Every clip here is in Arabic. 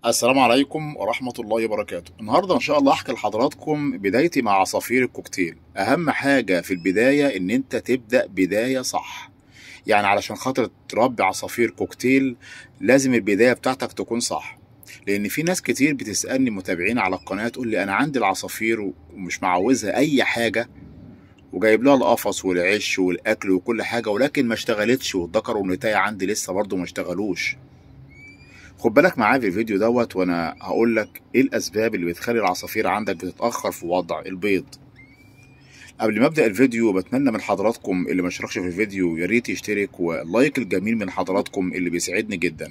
السلام عليكم ورحمة الله وبركاته. النهاردة إن شاء الله أحكي لحضراتكم بدايتي مع عصافير الكوكتيل. أهم حاجة في البداية إن أنت تبدأ بداية صح. يعني علشان خاطر تربي عصافير كوكتيل لازم البداية بتاعتك تكون صح. لأن في ناس كتير بتسألني متابعين على القناة تقول لي أنا عندي العصافير ومش معوزها أي حاجة، وجايب لها القفص والعش والأكل وكل حاجة، ولكن ما اشتغلتش، والذكر والنتاية عندي لسه برضه ما اشتغلوش. خد بالك معايا في الفيديو دوت وانا هقول لك ايه الاسباب اللي بتخلي العصافير عندك بتتاخر في وضع البيض. قبل ما ابدا الفيديو بتمنى من حضراتكم اللي ما اشتركش في الفيديو يا ريت يشترك، واللايك الجميل من حضراتكم اللي بيسعدني جدا.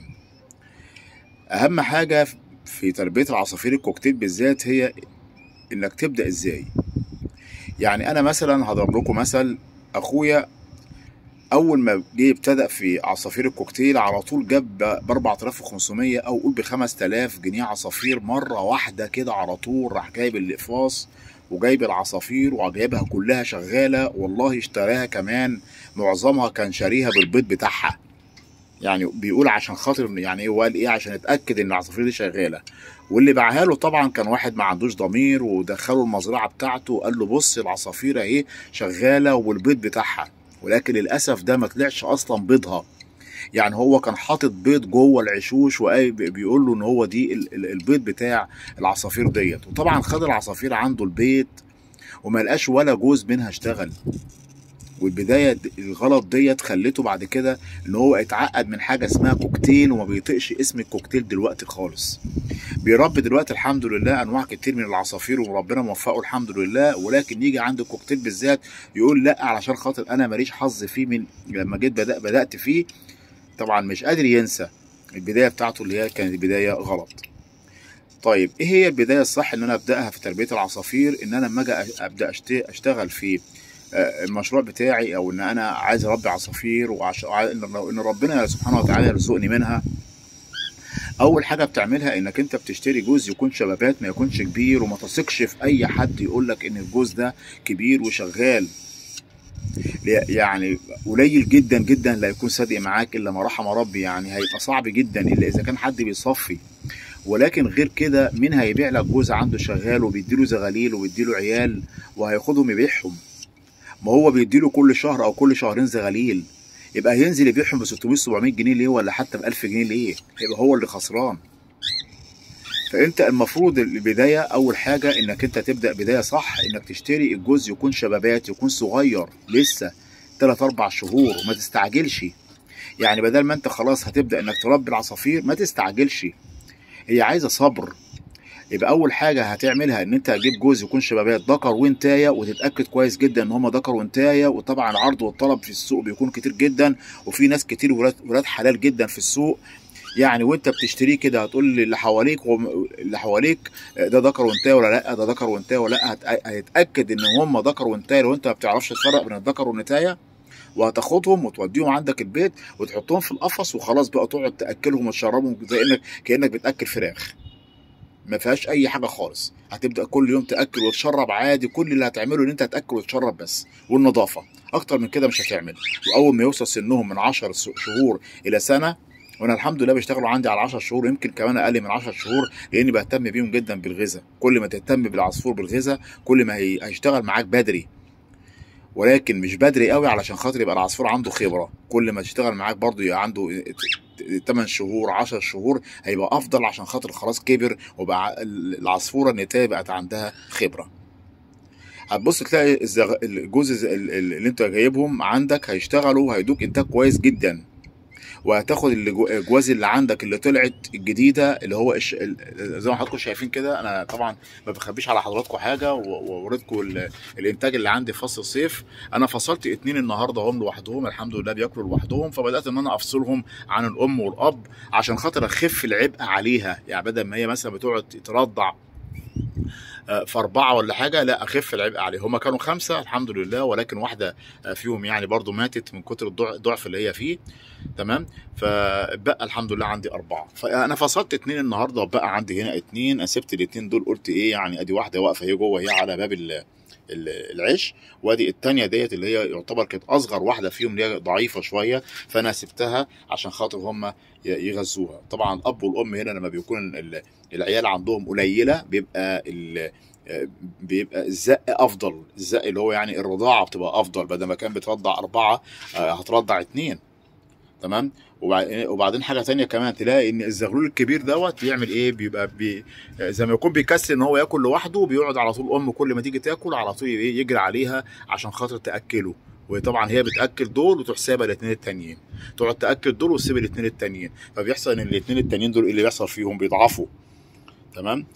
اهم حاجه في تربيه العصافير الكوكتيل بالذات هي انك تبدا ازاي. يعني انا مثلا هضرب لكم مثل. اخويا اول ما جه ابتدأ في عصافير الكوكتيل على طول جاب ب 4500 او قول ب 5000 جنيه عصافير مره واحده كده، على طول راح جايب الاقفاص وجايب العصافير وجايبها كلها شغاله. والله اشتراها كمان معظمها كان شاريها بالبيض بتاعها. يعني بيقول عشان خاطر يعني هو قال ايه عشان اتاكد ان العصافير دي شغاله. واللي باعها له طبعا كان واحد ما عندوش ضمير، ودخله المزرعه بتاعته وقال له بص العصافير اهي شغاله والبيض بتاعها. ولكن للاسف ده ما طلعش اصلا بيضها. يعني هو كان حاطط بيض جوه العشوش وبيقول له ان هو دي البيض بتاع العصافير ديت. وطبعا خد العصافير عنده البيت وما لقاش ولا جوز منها اشتغل. والبدايه الغلط ديت خلته بعد كده ان هو اتعقد من حاجه اسمها كوكتيل، وما بيطيقش اسم الكوكتيل دلوقتي خالص. بيربي دلوقتي الحمد لله انواع كتير من العصافير وربنا موفقه الحمد لله، ولكن يجي عند الكوكتيل بالذات يقول لا علشان خاطر انا ماليش حظ فيه. من لما جيت بدات فيه طبعا مش قادر ينسى البدايه بتاعته اللي هي كانت بدايه غلط. طيب ايه هي البدايه الصح ان انا ابداها في تربيه العصافير؟ ان انا لما اجي ابدا اشتغل في المشروع بتاعي، او ان انا عايز اربي عصافير ان ربنا سبحانه وتعالى يرزقني منها. اول حاجه بتعملها انك انت بتشتري جوز يكون شبابات، ما يكونش كبير، وما تثقش في اي حد يقول لك ان الجوز ده كبير وشغال. يعني قليل جدا جدا لا يكون صادق معاك الا ما رحم ربي. يعني هيبقى صعب جدا الا اذا كان حد بيصفي، ولكن غير كده مين هيبيع لك جوز عنده شغال وبيديله زغاليل وبيديله عيال وهياخدهم يبيعهم؟ ما هو بيديله كل شهر او كل شهرين زغاليل، يبقى هينزل يبيعهم ب 600 700 جنيه ليه؟ ولا حتى ب 1000 جنيه ليه؟ يبقى هو اللي خسران. فانت المفروض البدايه اول حاجه انك انت تبدا بدايه صح، انك تشتري الجوز يكون شبابات، يكون صغير لسه 3 4 شهور، وما تستعجلش. يعني بدل ما انت خلاص هتبدا انك تربي العصافير ما تستعجلش، هي عايزه صبر. يبقى اول حاجه هتعملها ان انت هتجيب جوز يكون شبابات ذكر وانتايه، وتتاكد كويس جدا ان هم ذكر وانتايه. وطبعا العرض والطلب في السوق بيكون كتير جدا، وفي ناس كتير ولاد حلال جدا في السوق. يعني وانت بتشتريه كده هتقول اللي حواليك ده ذكر وانتايه ولا لا، ده ذكر وانتايه ولا لا. هتتاكد ان هم ذكر وانتايه لو انت ما بتعرفش تفرق بين الذكر والنتايه. وهتاخدهم وتوديهم عندك البيت وتحطهم في القفص، وخلاص بقى تقعد تاكلهم وتشربهم زي كانك بتاكل فراخ، ما فيهاش اي حاجه خالص. هتبدا كل يوم تاكل وتشرب عادي. كل اللي هتعمله ان انت هتاكل وتشرب بس، والنظافه اكتر من كده مش هتعمل. واول ما يوصل سنهم من 10 شهور الى سنه، وانا الحمد لله بيشتغلوا عندي على 10 شهور، يمكن كمان اقل من 10 شهور، لاني بهتم بيهم جدا بالغذاء. كل ما تهتم بالعصفور بالغذاء كل ما هيشتغل معاك بدري، ولكن مش بدري قوي علشان خاطر يبقى العصفور عنده خبره. كل ما تشتغل معاك برضو يبقى عنده 8 شهور 10 شهور هيبقى افضل، عشان خاطر خلاص كبر وبقى العصفوره النتايه بقت عندها خبره. هتبص تلاقي الجوز اللي انت جايبهم عندك هيشتغلوا، هيدوك انتاج كويس جدا. وهتاخد الجواز اللي عندك اللي طلعت الجديده اللي هو زي ما حضراتكم شايفين كده. انا طبعا ما بخبيش على حضراتكم حاجه، ووريتكم الانتاج اللي عندي في فصل الصيف. انا فصلت 2 النهارده هم لوحدهم الحمد لله بياكلوا لوحدهم، فبدات ان انا افصلهم عن الام والاب عشان خاطر اخف العبء عليها. يعني بدل ما هي مثلا بتقعد ترضع في 4 ولا حاجه، لا اخف العبء عليهم. هما كانوا 5 الحمد لله، ولكن واحده فيهم يعني برضو ماتت من كتر الضعف اللي هي فيه. تمام. فبقى الحمد لله عندي 4. فانا فصلت 2 النهارده وبقى عندي هنا 2. انا سبت ال2 دول قلت ايه يعني ادي واحده واقفه اهي جوه، هي على باب العش، وادي التانية ديت اللي هي يعتبر كانت اصغر واحده فيهم، اللي هي ضعيفه شويه، فانا سبتها عشان خاطر هم يغذوها. طبعا الاب والام هنا لما بيكون العيال عندهم قليله بيبقى الزق افضل، الزق اللي هو يعني الرضاعه بتبقى افضل، بدل ما كان بترضع 4 هترضع 2. تمام. وبعدين حاجه تانية كمان، تلاقي ان الزغلول الكبير دوت بيعمل ايه، بيبقى زي ما يكون بيكسل ان هو ياكل لوحده، بيقعد على طول ام كل ما تيجي تاكل على طول يجري عليها عشان خاطر تاكله. وطبعا هي بتاكل دول وتروح سايبه الاثنين التانيين، تقعد تاكل دول وتسيب الاثنين التانيين، فبيحصل ان الاثنين التانيين دول اللي بيحصل فيهم بيضعفوا. تمام.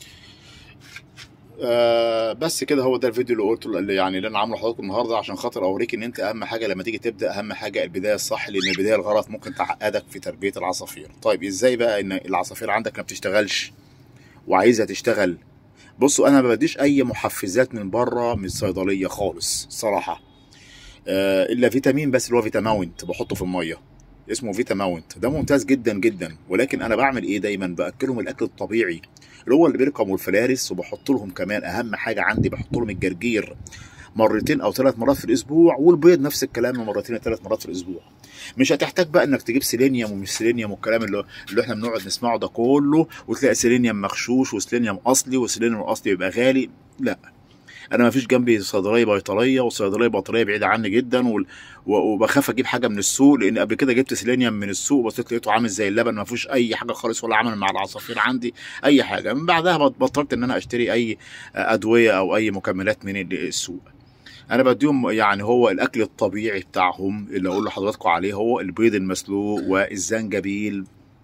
بس كده، هو ده الفيديو اللي قلته، اللي انا عامله لحضراتكم النهارده عشان خاطر اوريك ان انت اهم حاجه لما تيجي تبدا، اهم حاجه البدايه الصح، لان البدايه الغلط ممكن تعقدك في تربيه العصافير. طيب ازاي بقى ان العصافير عندك ما بتشتغلش وعايزه تشتغل؟ بصوا، انا ما بديش اي محفزات من بره من الصيدليه خالص صراحه، الا فيتامين بس، اللي هو فيتاماونت بحطه في الميه، اسمه فيتاماونت، ده ممتاز جدا جدا. ولكن انا بعمل ايه دايما؟ باكلهم الاكل الطبيعي اللي هو البركم والفلارس، وبحط لهم كمان اهم حاجه عندي، بحط لهم الجرجير مرتين او 3 مرات في الاسبوع، والبيض نفس الكلام، مرتين او 3 مرات في الاسبوع. مش هتحتاج بقى انك تجيب سيلينيوم ومش سيلينيوم والكلام اللي احنا بنقعد نسمعه ده كله، وتلاقي سيلينيوم مغشوش وسيلينيوم اصلي، وسيلينيوم اصلي بيبقى غالي. لا، انا ما فيش جنبي صيدليه بيطريه وصيدليه بطاريه بعيده عني جدا، وبخاف اجيب حاجه من السوق، لان قبل كده جبت سيلينيوم من السوق بس لقيته عامل زي اللبن، ما فيهوش اي حاجه خالص، ولا عمل مع العصافير عندي اي حاجه. من بعدها بطلت ان انا اشتري اي ادويه او اي مكملات من السوق. انا بديهم يعني هو الاكل الطبيعي بتاعهم اللي اقول لحضراتكم عليه، هو البيض المسلوق والزنجبيل.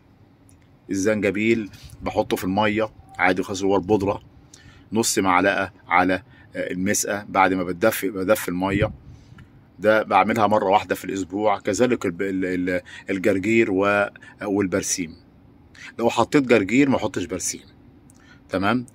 الزنجبيل بحطه في الميه عادي خالص، هو البودره نص معلقه على المسقه بعد ما بدفي الميه، ده بعملها مره واحده في الاسبوع. كذلك الجرجير والبرسيم، لو حطيت جرجير ما احطش برسيم. تمام.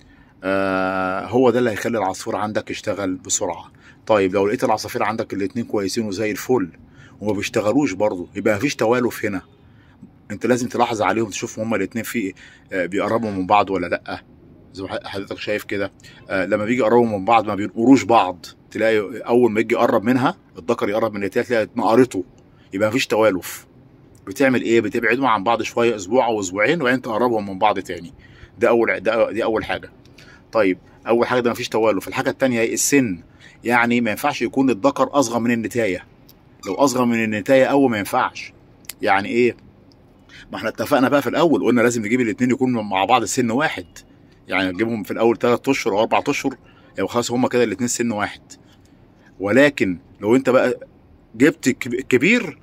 هو ده اللي هيخلي العصفور عندك يشتغل بسرعه. طيب لو لقيت العصافير عندك الاتنين كويسين وزي الفل وما بيشتغلوش برضه، يبقى مفيش توالف هنا. انت لازم تلاحظ عليهم، تشوف هما الاتنين في بيقربوا من بعض ولا لا. زي ما حضرتك شايف كده، لما بيجي يقربوا من بعض ما بينقروش بعض، تلاقي اول ما يجي يقرب منها الذكر يقرب من التاني تلاقي نقرته، يبقى مفيش توالف. بتعمل ايه؟ بتبعدهم عن بعض شويه، اسبوع او اسبوعين، وبعدين تقربهم من بعض تاني. دي اول حاجه. طيب اول حاجه ده مفيش توالف. الحاجه التانيه السن، يعني ما ينفعش يكون الذكر اصغر من النتايه. لو اصغر من النتايه قوي ما ينفعش. يعني ايه؟ ما احنا اتفقنا بقى في الاول، قلنا لازم نجيب الاثنين يكونوا مع بعض سن واحد، يعني نجيبهم في الاول 3 اشهر او 4 اشهر، يبقى خلاص هما كده الاثنين سن واحد. ولكن لو انت بقى جبت كبير،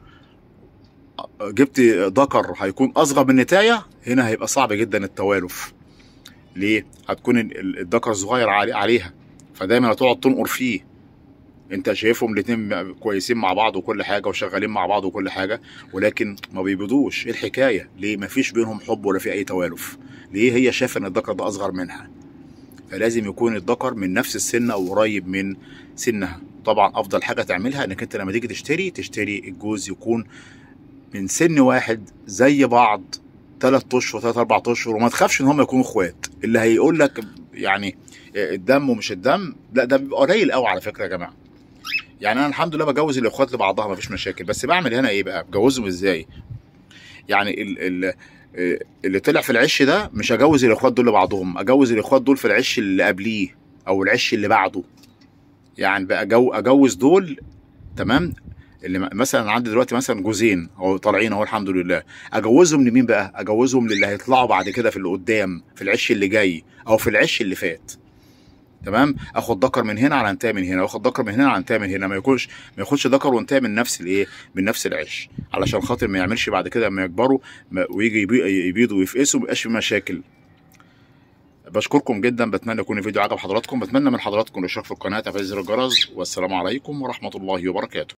جبت ذكر هيكون اصغر من النتايه، هنا هيبقى صعب جدا التوالف. ليه؟ هتكون الذكر صغير عليها، فدايما هتقعد تنقر فيه. انت شايفهم الاثنين كويسين مع بعض وكل حاجه وشغالين مع بعض وكل حاجه، ولكن ما بيبيضوش. ايه الحكايه؟ ليه؟ ما فيش بينهم حب ولا في اي توالف. ليه؟ هي شايفه ان الذكر ده اصغر منها، فلازم يكون الذكر من نفس السن او قريب من سنها. طبعا افضل حاجه تعملها انك انت لما تيجي تشتري الجوز يكون من سن واحد زي بعض، 3 اشهر 4 اشهر، وما تخافش ان هم يكونوا اخوات. اللي هيقول لك يعني الدم ومش الدم، لا ده بيبقى قليل قوي على فكره يا جماعه. يعني انا الحمد لله بجوز الاخوات لبعضها مفيش مشاكل، بس بعمل هنا ايه بقى؟ بجوزهم ازاي؟ يعني اللي طلع في العش ده مش هجوز الاخوات دول لبعضهم، اجوز الاخوات دول في العش اللي قبليه او العش اللي بعده. يعني بقى اجوز دول. تمام. اللي مثلا عندي دلوقتي مثلا جوزين او طالعين اهو الحمد لله، اجوزهم لمين بقى؟ اجوزهم للي هيطلعوا بعد كده في اللي قدام، في العش اللي جاي او في العش اللي فات. تمام. اخد ذكر من هنا على انتهى من هنا، واخد ذكر من هنا على انتهى من هنا، ما ياخدش ذكر وانتهى من نفس الايه، من نفس العش، علشان خاطر ما يعملش بعد كده لما يكبروا ويجي يبيضوا ويفقسوا، ما يبقاش في مشاكل. بشكركم جدا، بتمنى يكون الفيديو عجب حضراتكم، بتمنى من حضراتكم الاشتراك في القناه، تفعيل زر الجرس، والسلام عليكم ورحمه الله وبركاته.